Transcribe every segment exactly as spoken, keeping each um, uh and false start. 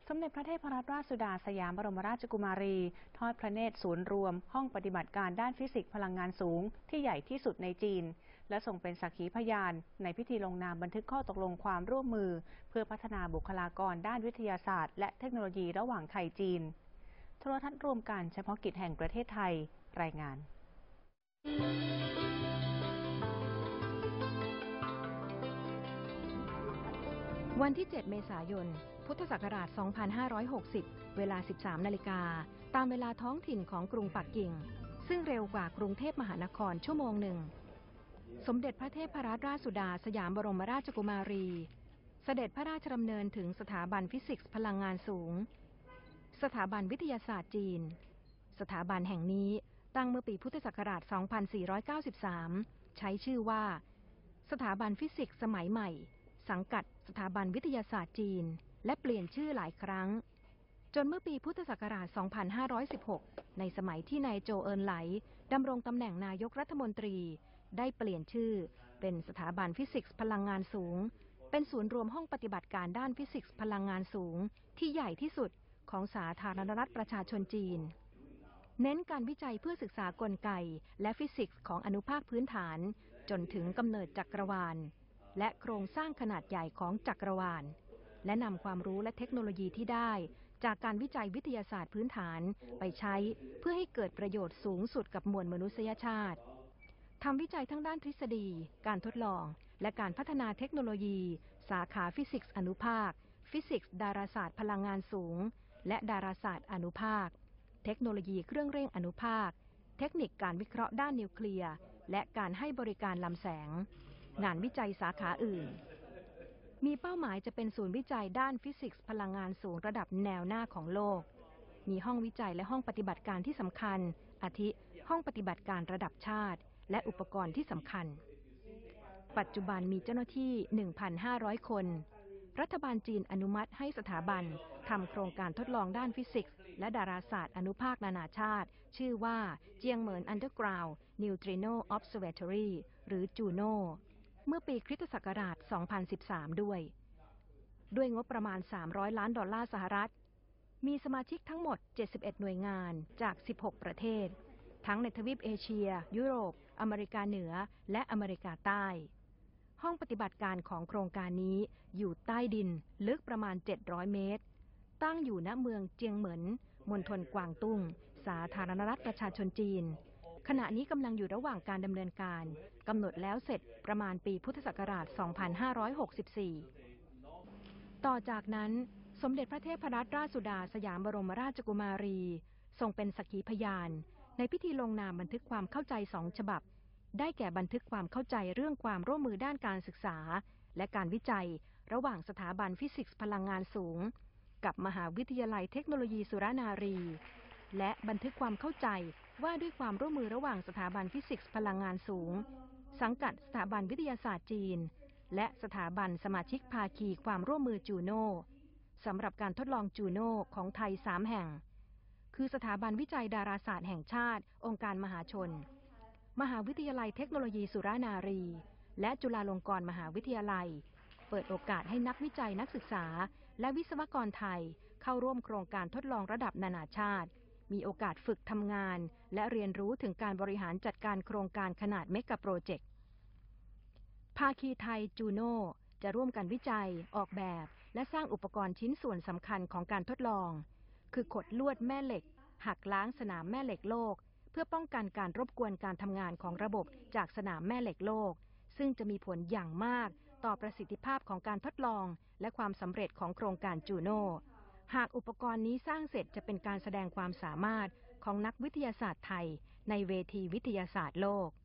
สมเด็จพระเทพรัตนราชสุดาสยามบรมราชกุมารีทอดพระเนตรศูนย์รวมห้องปฏิบัติการด้านฟิสิกส์พลังงานสูงที่ใหญ่ที่สุดในจีนและทรงเป็นสักขีพยานในพิธีลงนามบันทึกข้อตกลงความร่วมมือเพื่อพัฒนาบุคลากรด้านวิทยาศาสตร์และเทคโนโลยีระหว่างไทยจีนโทรทัศน์รวมการเฉพาะกิจแห่งประเทศไทยรายงานวันที่ เจ็ด เมษายน พุทธศักราช สองพันห้าร้อยหกสิบ เวลา สิบสาม นาฬิกา ตามเวลาท้องถิ่นของกรุงปักกิ่ง ซึ่งเร็วกว่ากรุงเทพมหานครชั่วโมงหนึ่ง สมเด็จพระเทพรัตนราชสุดาสยามบรมราชกุมารี เสด็จพระราชดำเนินถึงสถาบันฟิสิกส์พลังงานสูง สถาบันวิทยาศาสตร์จีน สถาบันแห่งนี้ตั้งเมื่อปีพุทธศักราช สองพันสี่ร้อยเก้าสิบสาม ใช้ชื่อว่า สถาบันฟิสิกส์สมัยใหม่สังกัดสถาบันวิทยาศาสตร์จีนและเปลี่ยนชื่อหลายครั้งจนเมื่อปีพุทธศักราช สองพันห้าร้อยสิบหก ในสมัยที่นายโจเอินไหลดำรงตำแหน่งนายกรัฐมนตรีได้เปลี่ยนชื่อเป็นสถาบันฟิสิกส์พลังงานสูงเป็นศูนย์รวมห้องปฏิบัติการด้านฟิสิกส์พลังงานสูงที่ใหญ่ที่สุดของสาธารณรัฐประชาชนจีนเน้นการวิจัยเพื่อศึกษากลไกและฟิสิกส์ของอนุภาคพื้นฐานจนถึงกำเนิดจักรวาลและโครงสร้างขนาดใหญ่ของจักรวาลและนำความรู้และเทคโนโลยีที่ได้จากการวิจัยวิทยาศาสตร์พื้นฐานไปใช้เพื่อให้เกิดประโยชน์สูงสุดกับมวลมนุษยชาติทำวิจัยทั้งด้านทฤษฎีการทดลองและการพัฒนาเทคโนโลยีสาขาฟิสิกส์อนุภาคฟิสิกส์ดาราศาสตร์พลังงานสูงและดาราศาสตร์อนุภาคเทคโนโลยีเครื่องเร่งอนุภาคเทคนิคการวิเคราะห์ด้านนิวเคลียร์และการให้บริการลำแสงงานวิจัยสาขาอื่นมีเป้าหมายจะเป็นศูนย์วิจัยด้านฟิสิกส์พลังงานสูงระดับแนวหน้าของโลกมีห้องวิจัยและห้องปฏิบัติการที่สำคัญอาทิห้องปฏิบัติการระดับชาติและอุปกรณ์ที่สำคัญปัจจุบันมีเจ้าหน้าที่ หนึ่งพันห้าร้อย คนรัฐบาลจีนอนุมัติให้สถาบันทำโครงการทดลองด้านฟิสิกส์และดาราศาสตร์อนุภาคนานาชาติชื่อว่าเจียงเหมิน Underground Neutrino Observatory หรือจูโน่เมื่อปีคริสตศักราช สองพันสิบสาม ด้วยด้วยงบประมาณ สามร้อย ล้านดอลลาร์สหรัฐมีสมาชิกทั้งหมด เจ็ดสิบเอ็ด หน่วยงานจาก สิบหก ประเทศทั้งในทวีปเอเชียยุโรปอเมริกาเหนือและอเมริกาใต้ห้องปฏิบัติการของโครงการนี้อยู่ใต้ดินลึกประมาณ เจ็ดร้อย เมตรตั้งอยู่ณเมืองเจียงเหมินมณฑลกวางตุ้งสาธารณรัฐประชาชนจีนขณะนี้กำลังอยู่ระหว่างการดำเนินการกำหนดแล้วเสร็จประมาณปีพุทธศักราช สองพันห้าร้อยหกสิบสี่ ต่อจากนั้นสมเด็จพระเทพรัตนราชสุดาสยามบรมราชกุมารีทรงเป็นสักขีพยานในพิธีลงนามบันทึกความเข้าใจสองฉบับได้แก่บันทึกความเข้าใจเรื่องความร่วมมือด้านการศึกษาและการวิจัยระหว่างสถาบันฟิสิกส์พลังงานสูงกับมหาวิทยาลัยเทคโนโลยีสุรนารีและบันทึกความเข้าใจว่าด้วยความร่วมมือระหว่างสถาบันฟิสิกส์พลังงานสูงสังกัดสถาบันวิทยาศาสตร์จีนและสถาบันสมาชิกภาคีความร่วมมือจูโน่สำหรับการทดลองจูโน่ของไทยสามแห่งคือสถาบันวิจัยดาราศาสตร์แห่งชาติองค์การมหาชนมหาวิทยาลัยเทคโนโลยีสุรนารีและจุฬาลงกรณ์มหาวิทยาลัยเปิดโอกาสให้นักวิจัยนักศึกษาและวิศวกรไทยเข้าร่วมโครงการทดลองระดับนานาชาติมีโอกาสฝึกทำงานและเรียนรู้ถึงการบริหารจัดการโครงการขนาดเมกะโปรเจกต์ภาคีไทยจูโน่จะร่วมกันวิจัยออกแบบและสร้างอุปกรณ์ชิ้นส่วนสำคัญของการทดลองคือขดลวดแม่เหล็กหักล้างสนามแม่เหล็กโลกเพื่อป้องกันการรบกวนการทำงานของระบบจากสนามแม่เหล็กโลกซึ่งจะมีผลอย่างมากต่อประสิทธิภาพของการทดลองและความสำเร็จของโครงการจูโน่หากอุปกรณ์นี้สร้างเสร็จจะเป็นการแสดงความสามารถของนักวิทยาศาสตร์ไทยในเวทีวิทยาศาสตร์โลก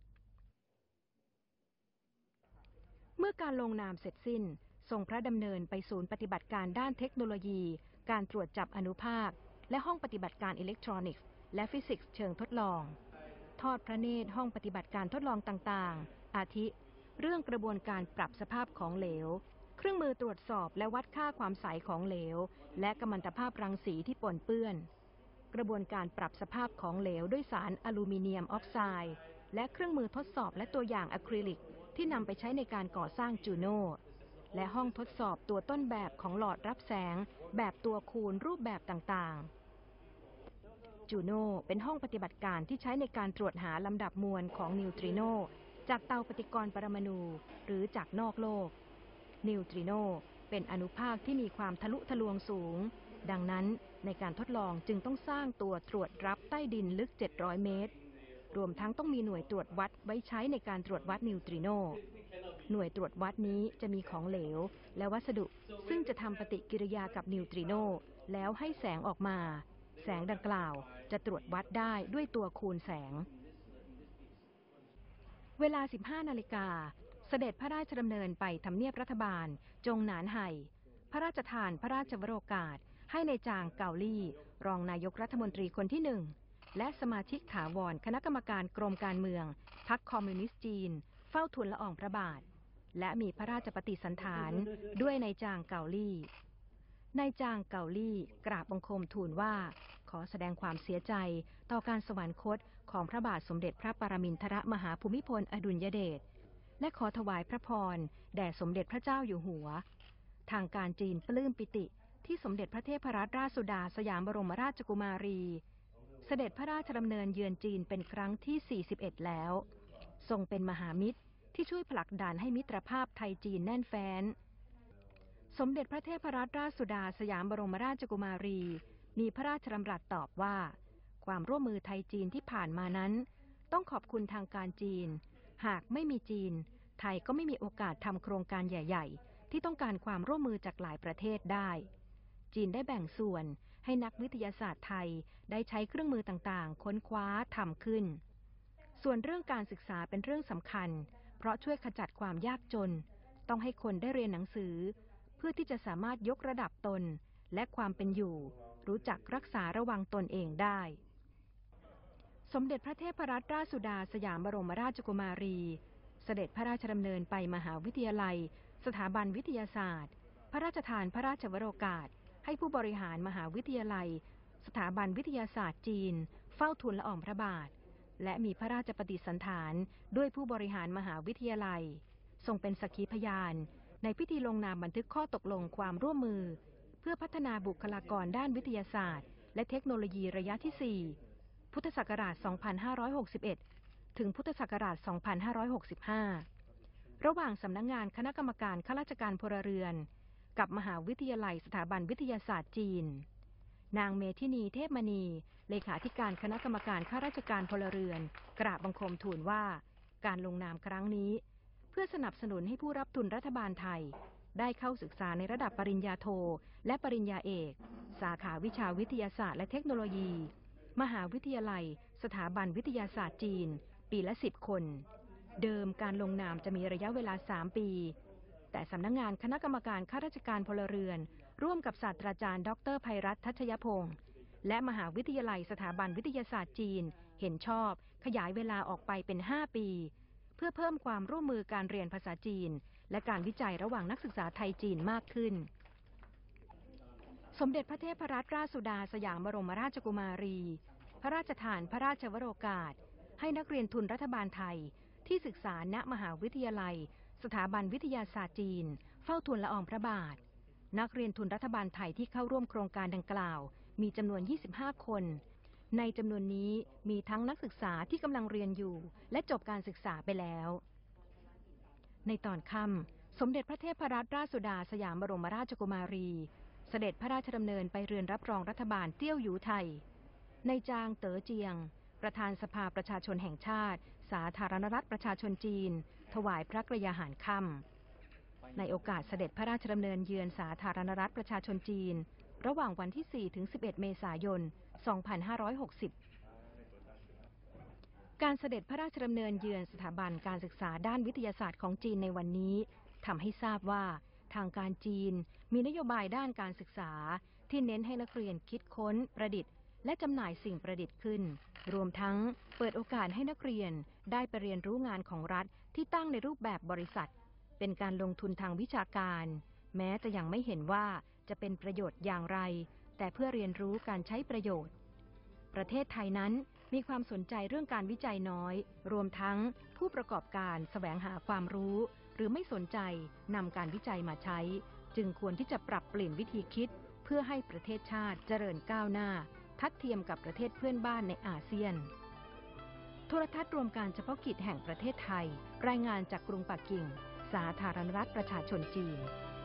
เมื่อการลงนามเสร็จสิ้นทรงพระดำเนินไปศูนย์ปฏิบัติการด้านเทคโนโลยีการตรวจจับอนุภาคและห้องปฏิบัติการอิเล็กทรอนิกส์และฟิสิกส์เชิงทดลองทอดพระเนตรห้องปฏิบัติการทดลองต่างๆอาทิเรื่องกระบวนการปรับสภาพของเหลวเครื่องมือตรวจสอบและวัดค่าความใสของเหลวและกัมมันตภาพรังสีที่ปนเปื้อนกระบวนการปรับสภาพของเหลวด้วยสารอลูมิเนียมออกไซด์และเครื่องมือทดสอบและตัวอย่างอะคริลิกที่นำไปใช้ในการก่อสร้างจูโน่และห้องทดสอบตัวต้นแบบของหลอดรับแสงแบบตัวคูณรูปแบบต่างๆจูโน่เป็นห้องปฏิบัติการที่ใช้ในการตรวจหาลำดับมวลของนิวตริโนจากเตาปฏิกรณ์ปรมาณูหรือจากนอกโลกนิวตริโนเป็นอนุภาคที่มีความทะลุทะลวงสูงดังนั้นในการทดลองจึงต้องสร้างตัวตรวจรับใต้ดินลึกเจ็ดร้อยเมตรรวมทั้งต้องมีหน่วยตรวจวัดไว้ใช้ในการตรวจวัดนิวตริโนหน่วยตรวจวัดนี้จะมีของเหลวและวัสดุซึ่งจะทำปฏิกิริยากับนิวตริโนแล้วให้แสงออกมาแสงดังกล่าวจะตรวจวัดได้ด้วยตัวคูณแสงเวลา สิบห้านาฬิกาเสด็จพระราชดำเนินไปทำเนียบรัฐบาลจงหนานไห่พระราชทานพระราชวโรกาสให้ในจางเกาลี่รองนายกรัฐมนตรีคนที่หนึ่งและสมาชิกถาวรคณะกรรมการกรมการเมืองพรรคคอมมิวนิสต์จีนเฝ้าทูลละอองพระบาทและมีพระราชปฏิสันถานด้วยนายจางเกาลี่นายจางเกาลี่กราบบังคมทูลว่าขอแสดงความเสียใจต่อการสวรรคตของพระบาทสมเด็จพระปรมินทรมหาภูมิพลอดุลยเดชและขอถวายพระพรแด่สมเด็จพระเจ้าอยู่หัวทางการจีนปลื้มปิติที่สมเด็จพระเทพรัตนราชสุดาสยามบรมราชกุมารีเสด็จพระราชดำเนินเยือนจีนเป็นครั้งที่สี่สิบเอ็ดแล้วทรงเป็นมหามิตรที่ช่วยผลักดันให้มิตรภาพไทยจีนแน่นแฟ้นสมเด็จพระเทพรัตนราชสุดาสยามบรมราชกุมารีมีพระราชดำรัสตอบว่าความร่วมมือไทยจีนที่ผ่านมานั้นต้องขอบคุณทางการจีนหากไม่มีจีนไทยก็ไม่มีโอกาสทำโครงการใหญ่ๆที่ต้องการความร่วมมือจากหลายประเทศได้จีนได้แบ่งส่วนให้นักวิทยาศาสตร์ไทยได้ใช้เครื่องมือต่างๆค้นคว้าทำขึ้นส่วนเรื่องการศึกษาเป็นเรื่องสำคัญเพราะช่วยขจัดความยากจนต้องให้คนได้เรียนหนังสือเพื่อที่จะสามารถยกระดับตนและความเป็นอยู่รู้จักรักษาระวังตนเองได้สมเด็จพระเทพรัตนราชสุดาสยามบรมราชกุมารีเสด็จพระราชดำเนินไปมหาวิทยาลัยสถาบันวิทยาศาสตร์พระราชทานพระราชวโรกาสให้ผู้บริหารมหาวิทยาลัยสถาบันวิทยาศาสตร์จีนเฝ้าทูลละอองพระบาทและมีพระราชปฏิสันถานด้วยผู้บริหารมหาวิทยาลัยทรงเป็นสักขีพยานในพิธีลงนามบันทึกข้อตกลงความร่วมมือเพื่อพัฒนาบุคลากรด้านวิทยาศาสตร์และเทคโนโลยีระยะที่สี่พุทธศักราชสองพันห้าร้อยหกสิบเอ็ดถึงพุทธศักราชสองพันห้าร้อยหกสิบห้าระหว่างสำนักงานคณะกรรมการข้าราชการพลเรือนกับมหาวิทยาลัยสถาบันวิทยาศาสตร์จีนนางเมธินีเทพมณีเลขาธิการคณะกรรมการข้าราชการพลเรือนกราบบังคมทูลว่าการลงนามครั้งนี้เพื่อสนับสนุนให้ผู้รับทุนรัฐบาลไทยได้เข้าศึกษาในระดับปริญญาโทและปริญญาเอกสาขาวิชาวิทยาศาสตร์และเทคโนโลยีมหาวิทยาลัยสถาบันวิทยาศาสตร์จีนปีละสิบคนเดิมการลงนามจะมีระยะเวลาสามปีแต่สำนักงานคณะกรรมการข้าราชการพลเรือนร่วมกับศาสตราจารย์ดรไพรัตน์ทัชยพงศ์และมหาวิทยาลัยสถาบันวิทยาศาสตร์จีนเห็นชอบขยายเวลาออกไปเป็นห้าปีเพื่อเพิ่มความร่วมมือการเรียนภาษาจีนและการวิจัยระหว่างนักศึกษาไทยจีนมากขึ้นสมเด็จพระเทพรัตนราชสุดาสยามบรมราชกุมารีพระราชทานพระราชวโรกาสให้นักเรียนทุนรัฐบาลไทยที่ศึกษาณมหาวิทยาลัยสถาบันวิทยาศาสตร์จีนเฝ้าทูลละอองพระบาทนักเรียนทุนรัฐบาลไทยที่เข้าร่วมโครงการดังกล่าวมีจำนวนยี่สิบห้าคนในจำนวนนี้มีทั้งนักศึกษาที่กำลังเรียนอยู่และจบการศึกษาไปแล้วในตอนค่ำสมเด็จพระเทพรัตนราชสุดาสยามบรมราชกุมารีเสด็จพระราชดำเนินไปเรือนรับรองรัฐบาลเตี้ยวหยูไทยในจางเต๋อเจียงประธานสภาประชาชนแห่งชาติสาธารณรัฐประชาชนจีนถวายพระกยาหารค่ำในโอกาสเสด็จพระราชดำเนินเยือนสาธารณรัฐประชาชนจีนระหว่างวันที่สี่ถึงสิบเอ็ดเมษายนสองพันห้าร้อยหกสิบการเสด็จพระราชดำเนินเยือนสถาบันการศึกษาด้านวิทยาศาสตร์ของจีนในวันนี้ทำให้ทราบว่าทางการจีนมีนโยบายด้านการศึกษาที่เน้นให้นักเรียนคิดค้นประดิษฐ์และจำหน่ายสิ่งประดิษฐ์ขึ้นรวมทั้งเปิดโอกาสให้นักเรียนได้ไปเรียนรู้งานของรัฐที่ตั้งในรูปแบบบริษัทเป็นการลงทุนทางวิชาการแม้จะยังไม่เห็นว่าจะเป็นประโยชน์อย่างไรแต่เพื่อเรียนรู้การใช้ประโยชน์ประเทศไทยนั้นมีความสนใจเรื่องการวิจัยน้อยรวมทั้งผู้ประกอบการแสวงหาความรู้หรือไม่สนใจนำการวิจัยมาใช้จึงควรที่จะปรับเปลี่ยนวิธีคิดเพื่อให้ประเทศชาติเจริญก้าวหน้าทัดเทียมกับประเทศเพื่อนบ้านในอาเซียนโทรทัศน์รวมการเฉพาะกิจแห่งประเทศไทยรายงานจากกรุงปักกิ่งสาธารณรัฐประชาชนจีน